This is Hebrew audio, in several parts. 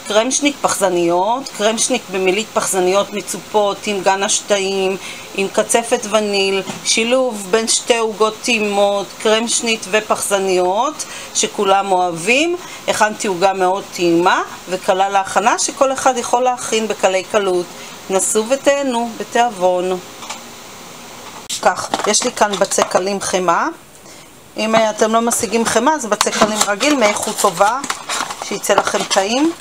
קרמשניק פחזניות, קרמשניק במילית פחזניות מצופות עם גן השתאים, עם קצפת וניל, שילוב בין שתי עוגות טעימות, קרמשניק ופחזניות שכולם אוהבים. הכנתי עוגה מאוד טעימה וקלה להכנה שכל אחד יכול להכין בקלי קלות. נסו ותהנו בתיאבון. כך, יש לי כאן בצק קלים חמה. אם אתם לא משיגים חמה אז בצק קלים רגיל מאיכות טובה שיצא לכם טעים.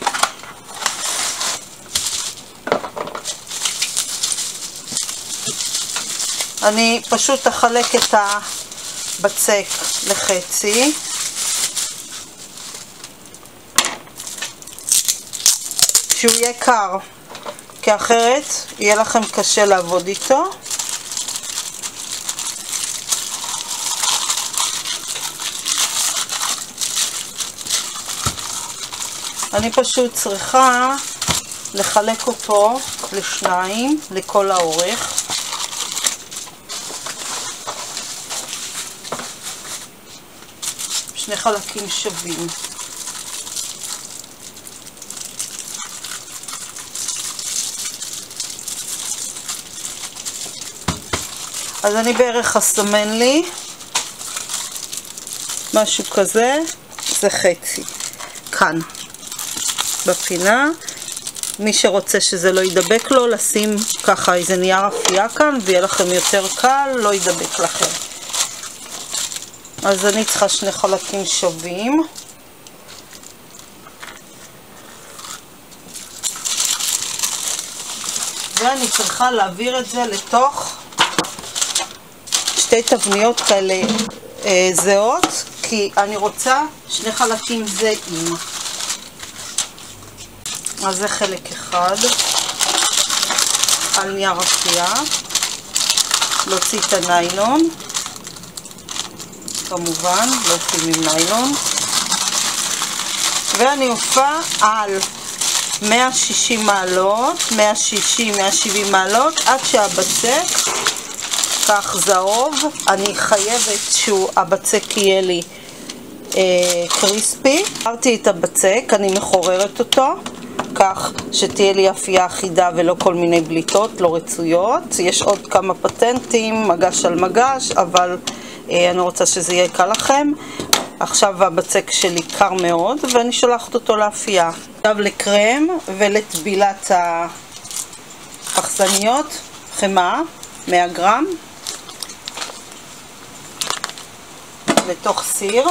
אני פשוט אחלק את הבצק לחצי. שהוא יהיה קר, כי אחרת יהיה לכם קשה לעבוד איתו. אני פשוט צריכה לחלק אותו לשניים, לכל האורך. שני חלקים שווים. אז אני בערך אסמן לי משהו כזה, זה חצי. כאן, בפינה. מי שרוצה שזה לא ידבק לו, לשים ככה איזה נייר אפייה כאן, ויהיה לכם יותר קל, לא ידבק לכם. אז אני צריכה שני חלקים שווים. ואני צריכה להעביר את זה לתוך שתי תבניות כאלה זהות, כי אני רוצה שני חלקים זהים. אז זה חלק אחד על נייר אפייה. להוציא את הניילון, כמובן, לא עושים עם ניילון. ואני עופה על 160 מעלות, 160-170 מעלות, עד שהבצק כך זהוב. אני חייבת שהבצק יהיה לי קריספי. עברתי את הבצק, אני מחוררת אותו כך שתהיה לי אפייה אחידה ולא כל מיני בליטות לא רצויות. יש עוד כמה פטנטים, מגש על מגש, אבל אני רוצה שזה יהיה קל לכם. עכשיו הבצק שלי קר מאוד ואני שולחת אותו לאפייה. עכשיו לקרם ולטבילת הפחזניות חמה, 100 גרם, לתוך סיר.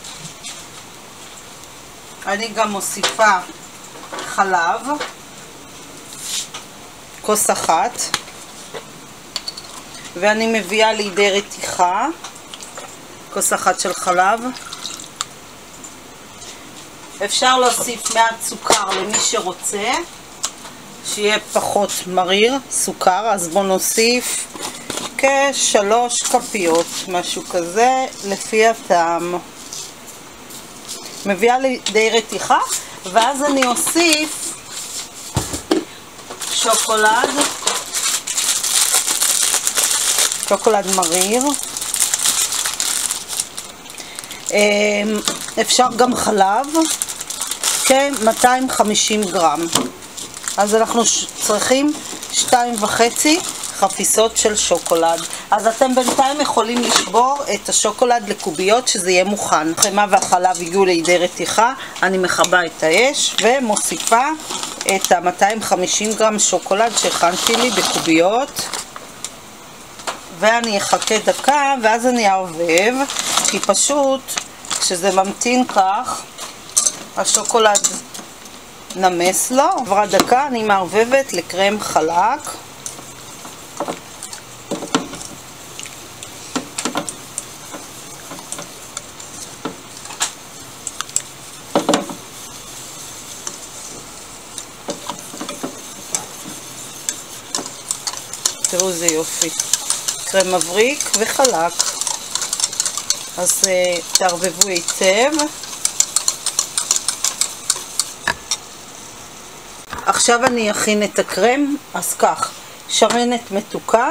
אני גם מוסיפה חלב, כוס אחת, ואני מביאה לידי רתיחה, כוס אחת של חלב. אפשר להוסיף מעט סוכר למי שרוצה, שיהיה פחות מריר סוכר, אז בואו נוסיף כ3 כפיות, משהו כזה, לפי הטעם. מביאה לידי רתיחה, ואז אני אוסיף שוקולד מריר. אפשר גם חלב, כ250 גרם. אז אנחנו צריכים 2.5 חפיסות של שוקולד. אז אתם בינתיים יכולים לשבור את השוקולד לקוביות שזה יהיה מוכן. החמאה והחלב הגיעו לידי רתיחה, אני מכבה את האש ומוסיפה את ה250 גרם שוקולד שהכנתי לי בקוביות. ואני אחכה דקה ואז אני אערבב, כי פשוט כשזה ממתין כך השוקולד נמס לו. עברה דקה, אני מערבבת לקרם חלק. תראו איזה יופי, קרם מבריק וחלק. אז תערבבו היטב. עכשיו אני אכין את הקרם. אז כך, שמנת מתוקה,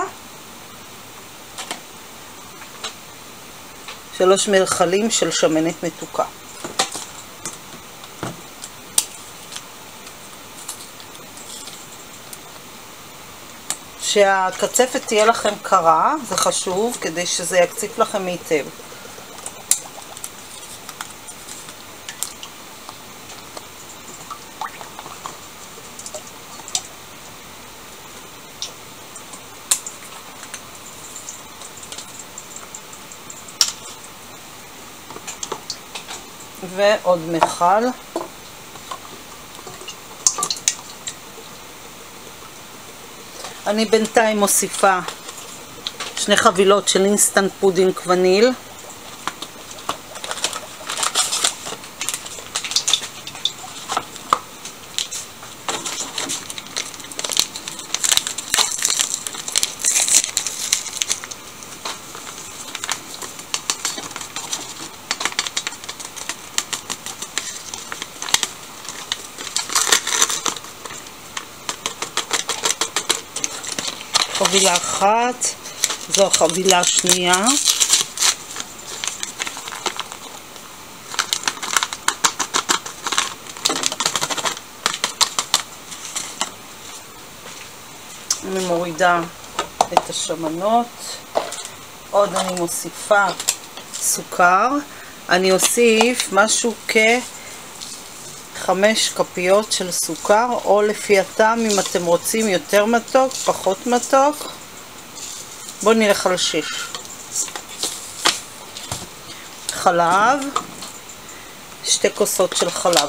3 מרחלים של שמנת מתוקה, שהקצפת תהיה לכם קרה, זה חשוב, כדי שזה יקציף לכם היטב. ועוד מיכל. אני בינתיים מוסיפה 2 חבילות של אינסטנט פודינג וניל. חבילה אחת, זו החבילה השנייה. אני מורידה את השמנות. עוד אני מוסיפה סוכר. אני אוסיף משהו כ5 כפיות של סוכר, או לפי הטעם, אם אתם רוצים יותר מתוק, פחות מתוק. בואו נלך על 6. חלב, 2 כוסות של חלב.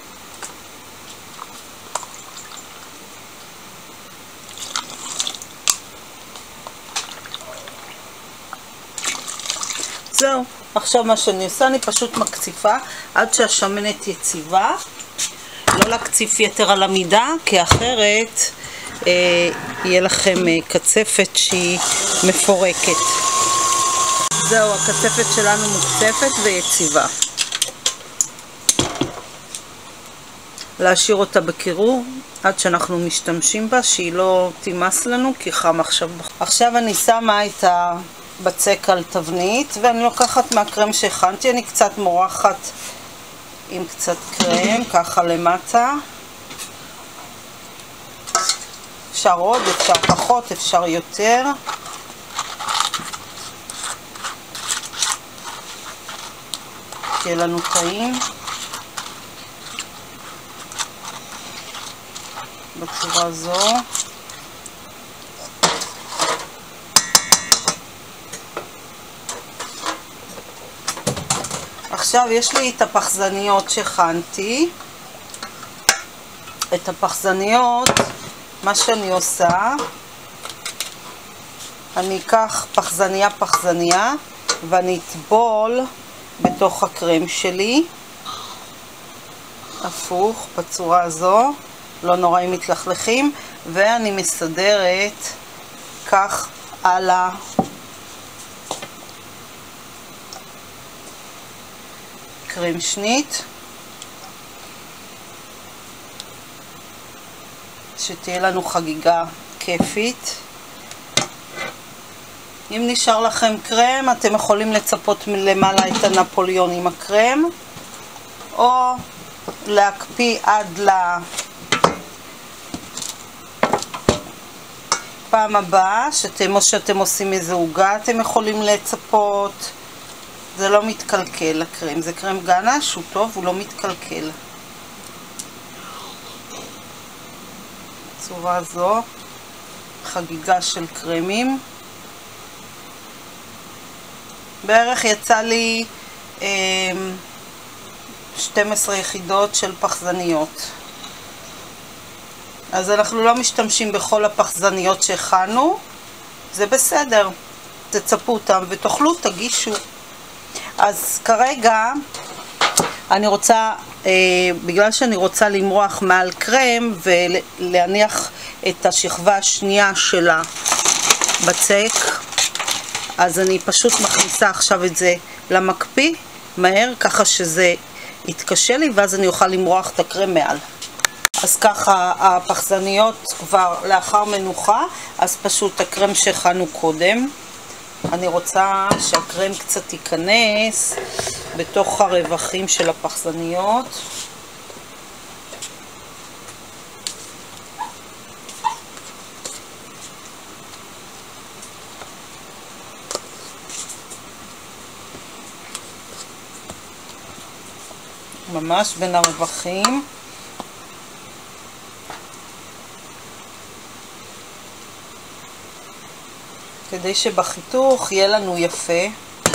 זהו, עכשיו מה שאני עושה, אני פשוט מקציפה עד שהשמנת יציבה. לא להקציף יתר על המידה, כי אחרת יהיה לכם קצפת שהיא מפורקת. זהו, הקצפת שלנו מוקצפת ויציבה. להשאיר אותה בקירור עד שאנחנו משתמשים בה, שהיא לא תימס לנו, כי חם עכשיו. עכשיו אני שמה את הבצק על תבנית, ואני לוקחת מהקרם שהכנתי, אני קצת מורחת עם קצת קרם, ככה למטה. אפשר עוד, אפשר פחות, אפשר יותר. תהיה לנו טעים. בצורה הזו. עכשיו יש לי את הפחזניות שהכנתי. את הפחזניות, מה שאני עושה, אני אקח פחזניה ואני אטבול בתוך הקרם שלי. הפוך, בצורה הזו. לא נורא אם מתלכלכים. ואני מסדרת כך על קרם שנית, שתהיה לנו חגיגה כיפית. אם נשאר לכם קרם, אתם יכולים לצפות מלמעלה את הנפוליון עם הקרם, או להקפיא עד לפעם הבאה, או שאתם עושים איזה עוגה, אתם יכולים לצפות. זה לא מתקלקל הקרם, זה קרם גנש, הוא טוב, הוא לא מתקלקל. בצורה זו, חגיגה של קרמים. בערך יצא לי 12 יחידות של פחזניות. אז אנחנו לא משתמשים בכל הפחזניות שהכנו, זה בסדר. תצפו אותם ותאכלו, תגישו. אז כרגע אני רוצה, בגלל שאני רוצה למרוח מעל קרם ולהניח את השכבה השנייה של הבצק, אז אני פשוט מכניסה עכשיו את זה למקפיא מהר, ככה שזה יתקשה לי, ואז אני אוכל למרוח את הקרם מעל. אז ככה הפחזניות כבר לאחר מנוחה, אז פשוט הקרם שהכנו קודם. אני רוצה שהקרם קצת ייכנס בתוך הרווחים של הפחזניות. ממש בין הרווחים. כדי שבחיתוך יהיה לנו יפה.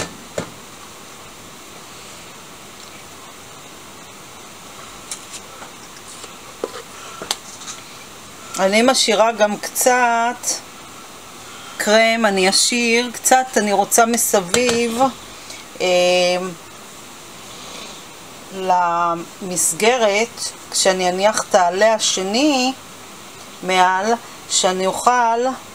אני משאירה גם קצת קרם, אני אשאיר קצת, אני רוצה מסביב למסגרת, כשאני אניח את העלה השני מעל, שאני אוכל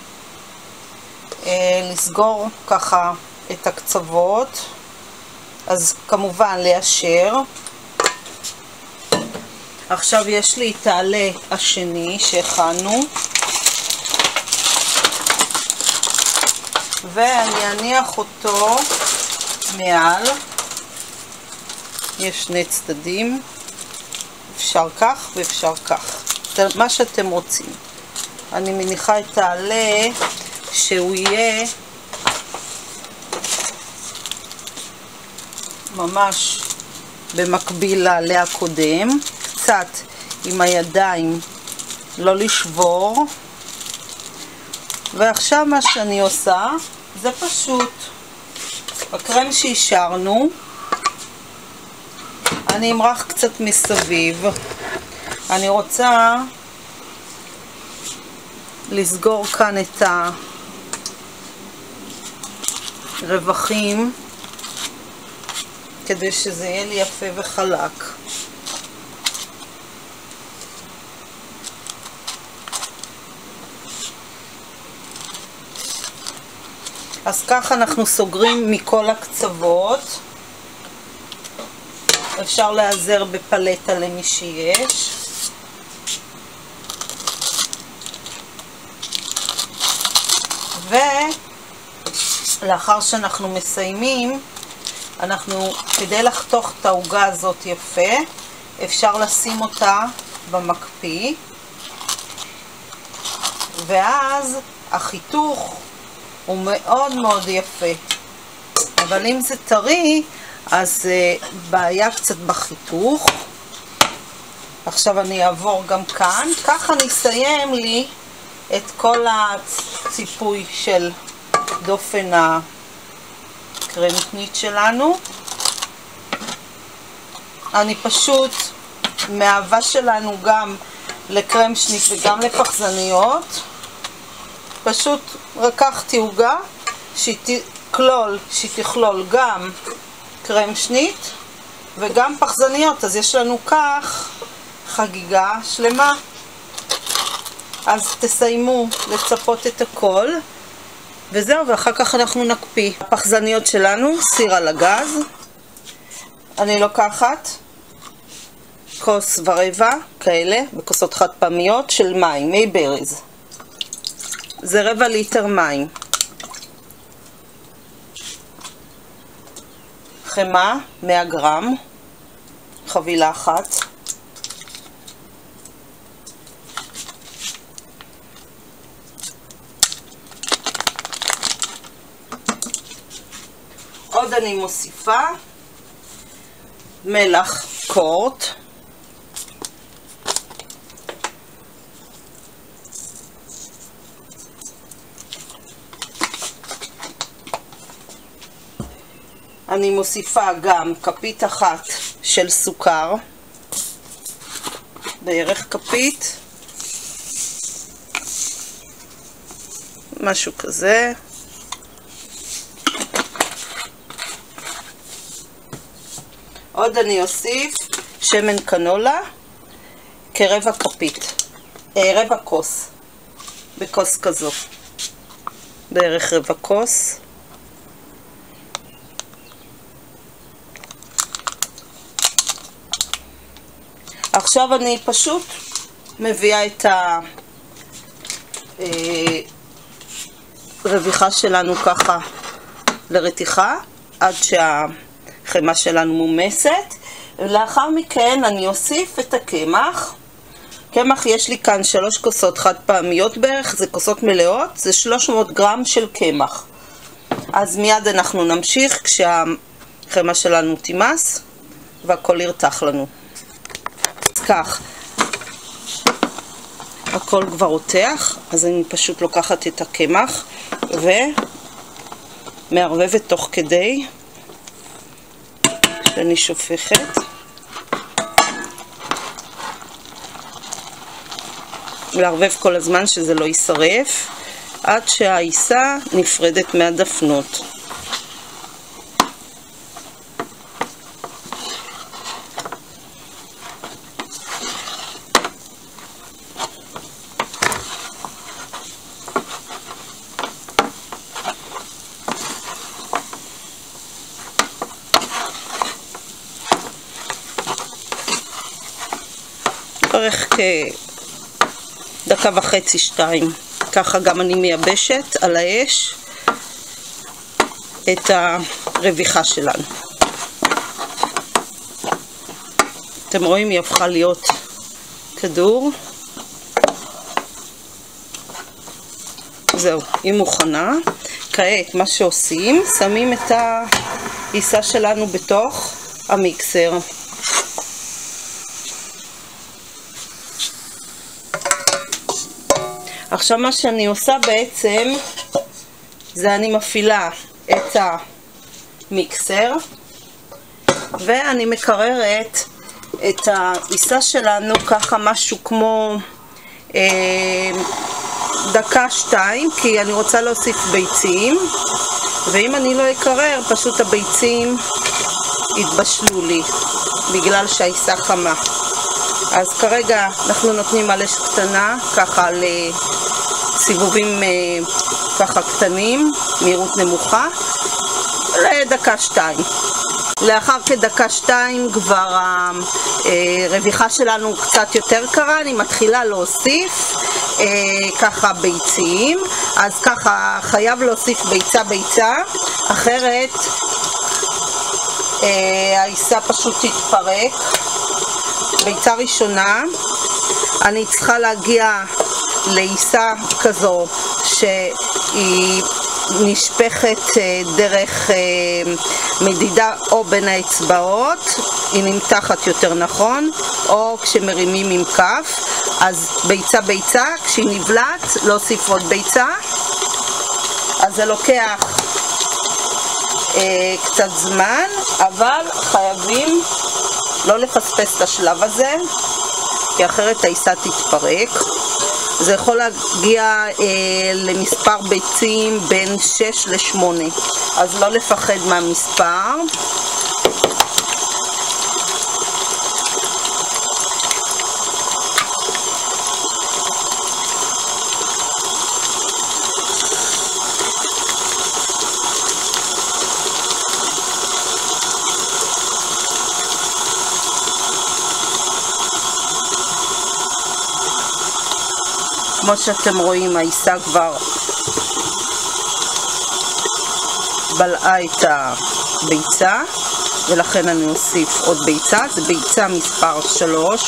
לסגור ככה את הקצוות. אז כמובן ליישר. עכשיו יש לי את העלה השני שהכנו, ואני אניח אותו מעל. יש שני צדדים, אפשר כך ואפשר כך, מה שאתם רוצים. אני מניחה את העלה שהוא יהיה ממש במקביל לעלה הקודם, קצת עם הידיים לא לשבור. ועכשיו מה שאני עושה זה פשוט בקרם שהשארנו, אני אמרח קצת מסביב. אני רוצה לסגור כאן את הרווחים כדי שזה יהיה לי יפה וחלק. אז ככה אנחנו סוגרים מכל הקצוות. אפשר להיעזר בפלטה למי שיש. ולאחר שאנחנו מסיימים, כדי לחתוך את העוגה הזאת יפה, אפשר לשים אותה במקפיא, ואז החיתוך הוא מאוד מאוד יפה. אבל אם זה טרי, אז בעיה קצת בחיתוך. עכשיו אני אעבור גם כאן. ככה נסיים לי את כל הציפוי של דופן הקרמשניט שלנו. אני פשוט, מהאהבה שלנו גם לקרמשניט וגם לפחזניות, פשוט לקחתי עוגה שתכלול גם קרמשניט וגם פחזניות, אז יש לנו כך חגיגה שלמה. אז תסיימו לצפות את הכל וזהו, ואחר כך אנחנו נקפיא. הפחזניות שלנו, סיר על הגז. אני לוקחת כוס ורבע כאלה, בכוסות חד פעמיות של מים, מי ברז. זה 1/4 ליטר מים. חמאה 100 גרם, חבילה אחת. עוד אני מוסיפה מלח קורט, אני מוסיפה גם כפית אחת של סוכר, בערך כפית, משהו כזה. עוד אני אוסיף שמן קנולה כרבע כפית, רבע כוס, בכוס כזו, בערך רבע כוס. עכשיו אני פשוט מביאה את הרוויחה שלנו ככה לרתיחה עד שהחמאה שלנו מומסת, ולאחר מכן אני אוסיף את הקמח. קמח יש לי כאן 3 כוסות חד פעמיות בערך, זה כוסות מלאות, זה 300 גרם של קמח. אז מיד אנחנו נמשיך כשהחמאה שלנו תימס והכל ירתח לנו. אז כך, הכל כבר רותח, אז אני פשוט לוקחת את הקמח ומערבבת תוך כדי שאני שופכת. לערבב כל הזמן שזה לא יישרף, עד שהעיסה נפרדת מהדפנות. בערך כדקה וחצי, 2. ככה גם אני מייבשת על האש את הרוויחה שלנו. אתם רואים, היא הפכה להיות כדור. זהו, היא מוכנה. כעת מה שעושים, שמים את העיסה שלנו בתוך המיקסר. עכשיו מה שאני עושה בעצם, זה אני מפעילה את המיקסר, ואני מקררת את העיסה שלנו ככה משהו כמו דקה 2, כי אני רוצה להוסיף ביצים, ואם אני לא אקרר, פשוט הביצים יתבשלו לי, בגלל שהעיסה חמה. אז כרגע אנחנו נותנים על אש קטנה, ככה לסיבובים ככה קטנים, מהירות נמוכה, לדקה 2. לאחר כדקה 2 כבר הרוויחה שלנו קצת יותר קרה, אני מתחילה להוסיף ככה ביצים, אז ככה חייב להוסיף ביצה, אחרת העיסה פשוט תתפרק. ביצה ראשונה, אני צריכה להגיע לעיסה כזו שהיא נשפכת דרך מדידה או בין האצבעות, היא נמתחת יותר נכון, או כשמרימים עם כף. אז ביצה, כשהיא נבלעת, להוסיף עוד ביצה. אז זה לוקח קצת זמן, אבל חייבים לא לפספס את השלב הזה, כי אחרת העיסה תתפרק. זה יכול להגיע למספר ביצים בין 6 ל-8, אז לא לפחד מהמספר. כמו שאתם רואים, העיסה כבר בלעה את הביצה, ולכן אני אוסיף עוד ביצה. זה ביצה מספר 3.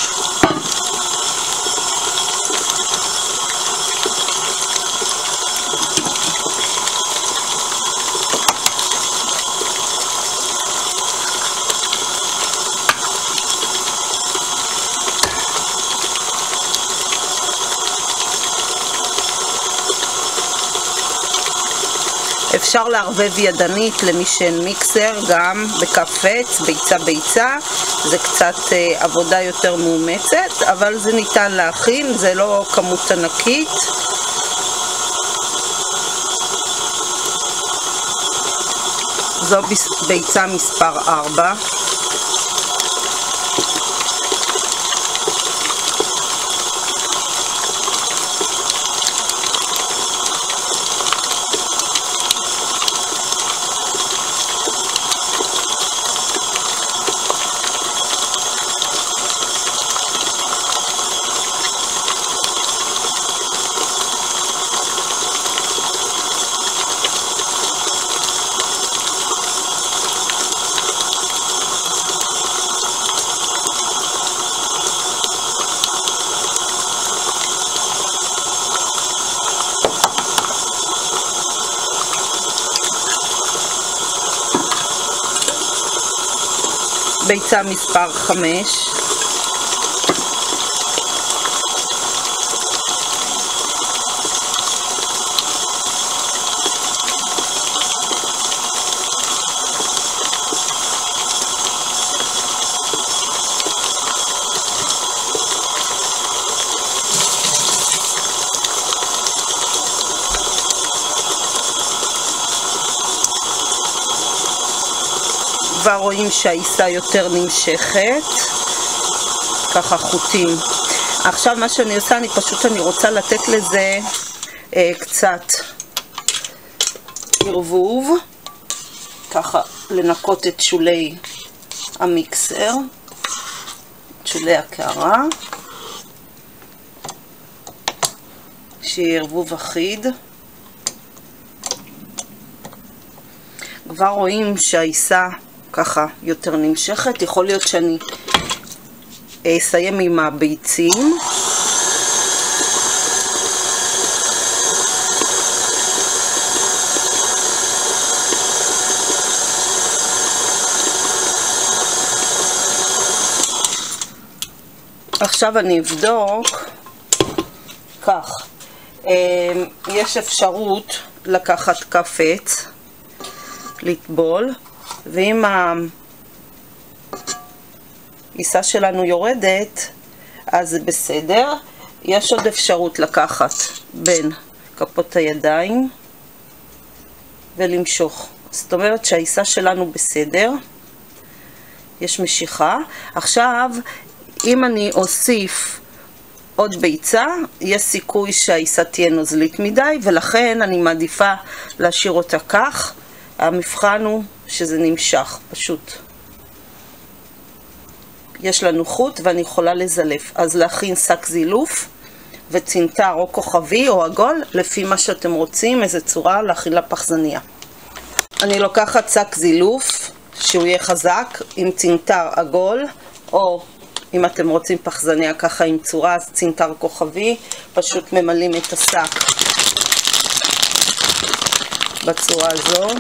אפשר לערבב ידנית למי שאין מיקסר, גם בכף עץ, ביצה, זה קצת עבודה יותר מאומצת, אבל זה ניתן להכין, זה לא כמות ענקית. זו ביצה מספר 4. ביצה מספר 5. כבר רואים שהעיסה יותר נמשכת, ככה חוטים. עכשיו מה שאני עושה, אני רוצה לתת לזה קצת ערבוב, ככה לנקות את שולי המיקסר, את שולי הקערה, שיהיה ערבוב אחיד. כבר רואים שהעיסה ככה יותר נמשכת. יכול להיות שאני אסיים עם הביצים. עכשיו אני אבדוק כך. יש אפשרות לקחת כף עץ, לטבול, ואם העיסה שלנו יורדת אז זה בסדר. יש עוד אפשרות לקחת בין כפות הידיים ולמשוך, זאת אומרת שהעיסה שלנו בסדר, יש משיכה. עכשיו אם אני אוסיף עוד ביצה, יש סיכוי שהעיסה תהיה נוזלית מדי, ולכן אני מעדיפה להשאיר אותה כך. המבחן הוא שזה נמשך, פשוט. יש לנו חוט ואני יכולה לזלף. אז להכין שק זילוף וצינטר או כוכבי או עגול, לפי מה שאתם רוצים, איזה צורה להכין לפחזניה. אני לוקחת שק זילוף שהוא יהיה חזק עם צינטר עגול, או אם אתם רוצים פחזניה ככה עם צורה, אז צינטר כוכבי. פשוט ממלאים את השק בצורה הזו.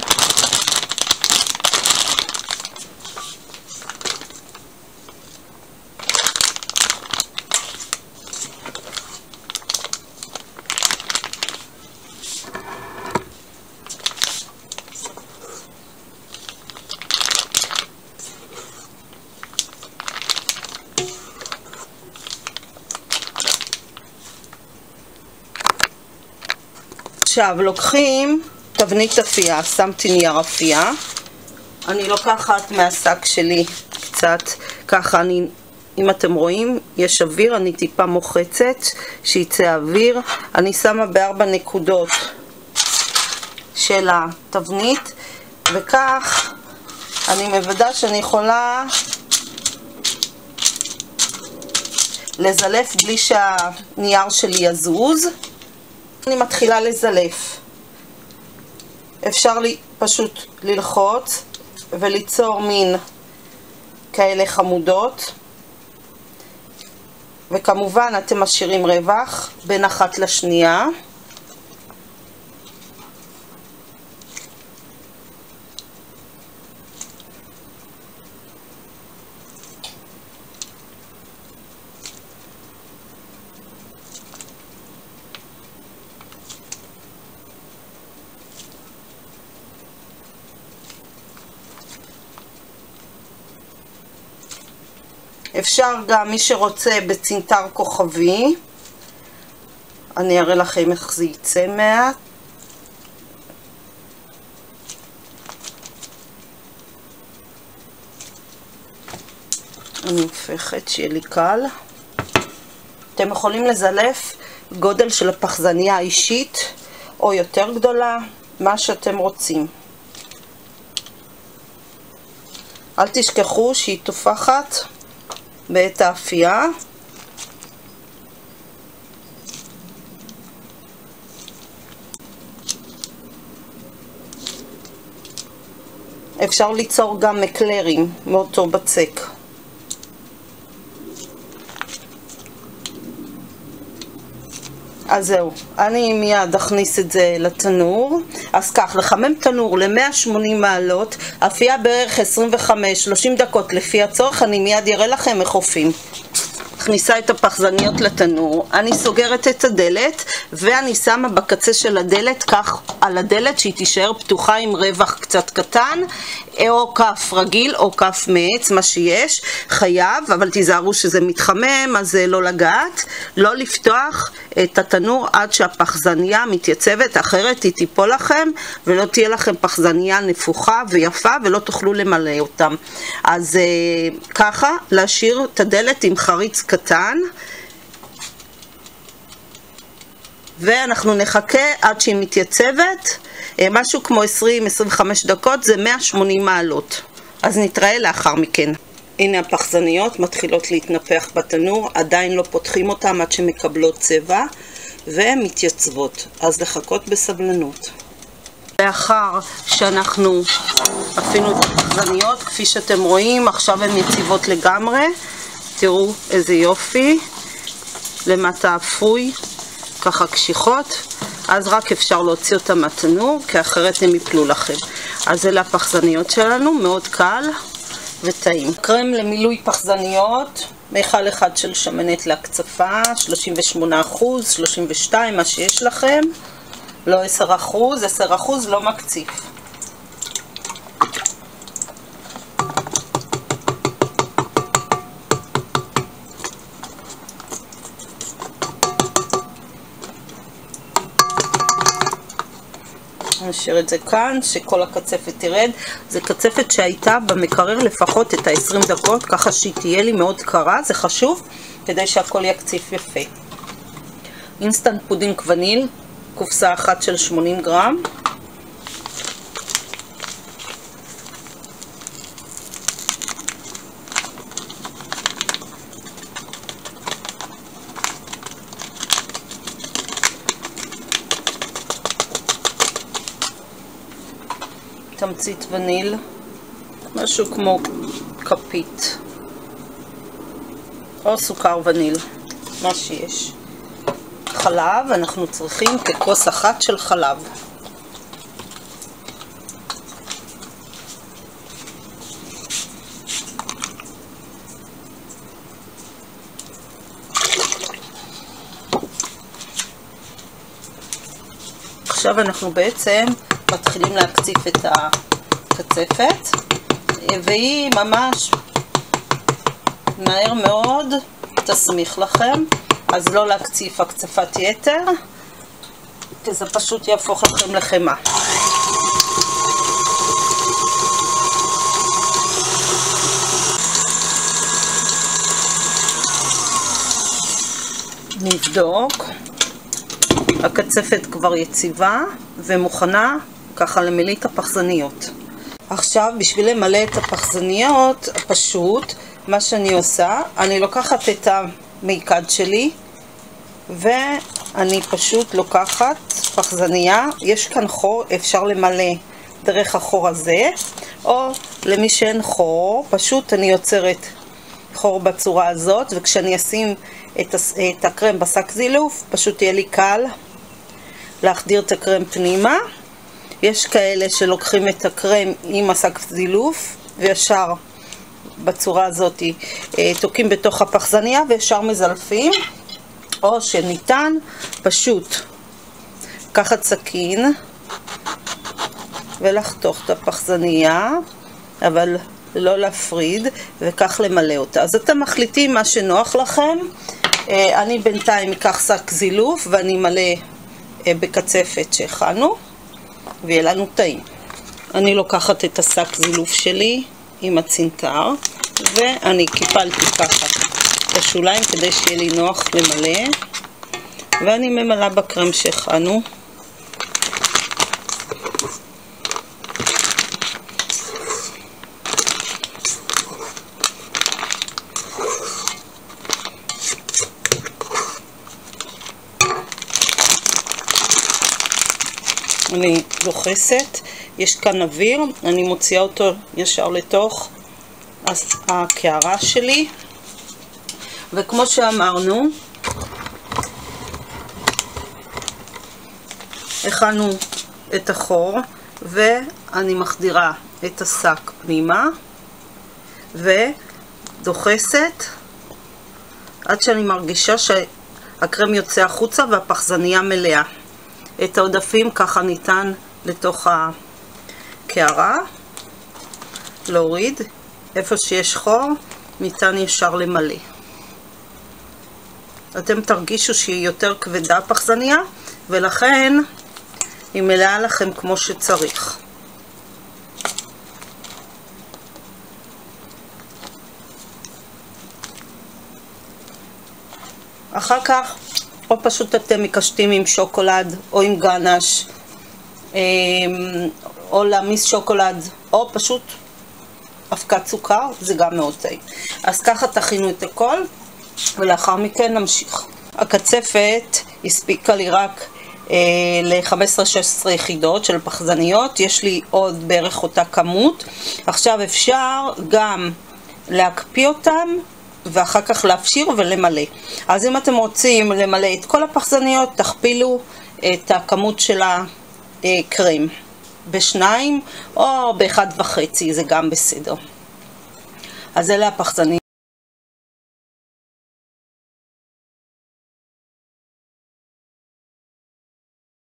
עכשיו לוקחים תבנית אפייה, שמתי נייר אפייה, אני לוקחת מהשק שלי קצת, ככה אם אתם רואים יש אוויר, אני טיפה מוחצת שיצא אוויר, אני שמה ב4 נקודות של התבנית, וכך אני מוודא שאני יכולה לזלף בלי שהנייר שלי יזוז. אני מתחילה לזלף. אפשר פשוט ללחוץ וליצור מין כאלה חמודות, וכמובן אתם משאירים רווח בין אחת לשנייה. אפשר גם מי שרוצה בצינטר כוכבי, אני אראה לכם איך זה יצא מעט. אני הופכת שיהיה לי קל. אתם יכולים לזלף גודל של הפחזניה האישית או יותר גדולה, מה שאתם רוצים. אל תשכחו שהיא תופחת בעת האפייה. אפשר ליצור גם מקלרים מאותו בצק. אז זהו, אני מיד אכניס את זה לתנור. אז כך, לחמם תנור ל-180 מעלות, אפייה בערך 25-30 דקות לפי הצורך. אני מיד אראה לכם איך עופים. מכניסה את הפחזניות לתנור, אני סוגרת את הדלת ואני שמה בקצה של הדלת, כך על הדלת שהיא תישאר פתוחה עם רווח קצת קטן, או כף רגיל או כף מעץ, מה שיש, חייב, אבל תיזהרו שזה מתחמם, אז לא לגעת, לא לפתוח את התנור עד שהפחזניה מתייצבת, אחרת היא תיפול לכם ולא תהיה לכם פחזניה נפוחה ויפה ולא תוכלו למלא אותם. אז ככה, להשאיר את הדלת עם חריץ קטן, ואנחנו נחכה עד שהיא מתייצבת, משהו כמו 20-25 דקות, זה 180 מעלות. אז נתראה לאחר מכן. הנה הפחזניות מתחילות להתנפח בתנור, עדיין לא פותחים אותם עד שמקבלות צבע, והן מתייצבות, אז לחכות בסבלנות. לאחר שאנחנו עשינו את הפחזניות, כפי שאתם רואים, עכשיו הן יציבות לגמרי. תראו איזה יופי, למטה אפוי, ככה קשיחות, אז רק אפשר להוציא אותם מהתנור, כי אחרת הם יפלו לכם. אז אלה הפחזניות שלנו, מאוד קל וטעים. קרם למילוי פחזניות, מיכל אחד של שמנת להקצפה, 38%, 32%, מה שיש לכם, לא 10%, 10% לא מקציף. נשאיר את זה כאן, שכל הקצפת תרד. זה קצפת שהייתה במקרר לפחות את 20 דקות, ככה שהיא תהיה לי מאוד קרה, זה חשוב, כדי שהכל יקציף יפה. אינסטנט פודינג וניל, קופסה אחת של 80 גרם. תמצית וניל, משהו כמו כפית, או סוכר וניל, מה שיש. חלב, אנחנו צריכים ככוס אחת של חלב. עכשיו אנחנו בעצם מתחילים להקציף את הקצפת, והיא ממש מהר מאוד תסמיך לכם, אז לא להקציף הקצפת יתר, כי זה פשוט יהפוך לכם לחמה. נבדוק, הקצפת כבר יציבה ומוכנה ככה למלא את הפחזניות. עכשיו בשביל למלא את הפחזניות, פשוט מה שאני עושה, אני לוקחת את המייקד שלי ואני פשוט לוקחת פחזניה, יש כאן חור, אפשר למלא דרך החור הזה, או למי שאין חור, פשוט אני יוצרת חור בצורה הזאת, וכשאני אשים את הקרם בשק זילוף, פשוט יהיה לי קל להחדיר את הקרם פנימה. יש כאלה שלוקחים את הקרם עם השק זילוף וישר בצורה הזאת תוקים בתוך הפחזניה וישר מזלפים, או שניתן פשוט לקחת סכין ולחתוך את הפחזניה, אבל לא להפריד, וכך למלא אותה. אז אתם מחליטים מה שנוח לכם. אני בינתיים אקח שק זילוף ואני מלא בקצפת שהכנו ויהיה לנו טעים. אני לוקחת את השק זילוף שלי עם הצינטר ואני קיפלתי ככה את השוליים כדי שיהיה לי נוח למלא, ואני ממלאה בקרם שהכנו. אני לוחסת, יש כאן אוויר, אני מוציאה אותו ישר לתוך הקערה שלי, וכמו שאמרנו, הכנו את החור, ואני מחדירה את השק פנימה ודוחסת עד שאני מרגישה שהקרם יוצא החוצה והפחזניה מלאה. את העודפים ככה ניתן לתוך הקערה, להוריד, איפה שיש חור ניתן ישר למלא. אתם תרגישו שהיא יותר כבדה הפחזניה, ולכן היא מלאה לכם כמו שצריך. אחר כך או פשוט אתם מקשטים עם שוקולד או עם גנש, או להמיס שוקולד, או פשוט אבקת סוכר, זה גם מאוד טעים. אז ככה תכינו את הכל, ולאחר מכן נמשיך. הקצפת הספיקה לי רק ל-15-16 יחידות של פחזניות, יש לי עוד בערך אותה כמות. עכשיו אפשר גם להקפיא אותם ואחר כך להפשיר ולמלא. אז אם אתם רוצים למלא את כל הפחזניות, תכפילו את הכמות של הקרם ב2 או ב1.5, זה גם בסדר. אז אלה הפחזניות.